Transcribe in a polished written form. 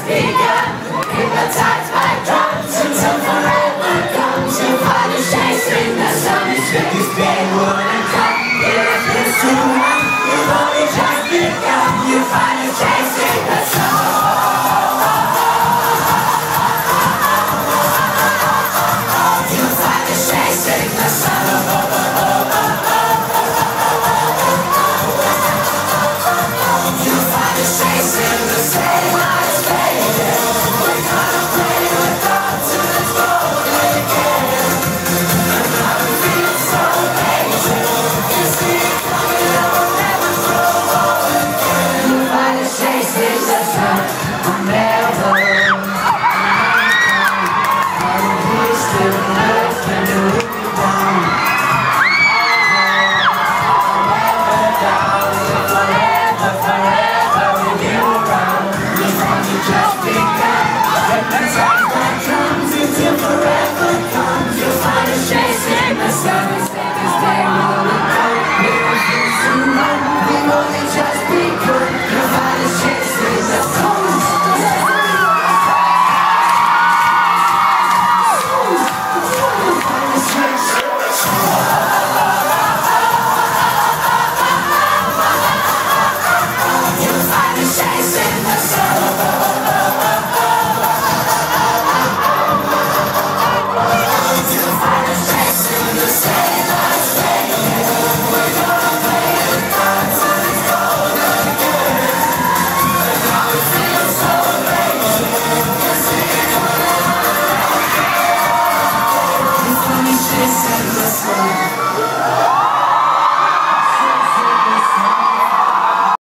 begun. Hypnotized by drums until forever comes. You find us chasing the sun. It's been wood and cut. If it's too long, you've only just begun. You find us chasing the sun. You find us chasing the sun. You find us chasing the same lights fading. We're gonna play with God till it's golden again. And now we feel so amazing. You see it coming and we'll never grow old again. You find us chasing the sun.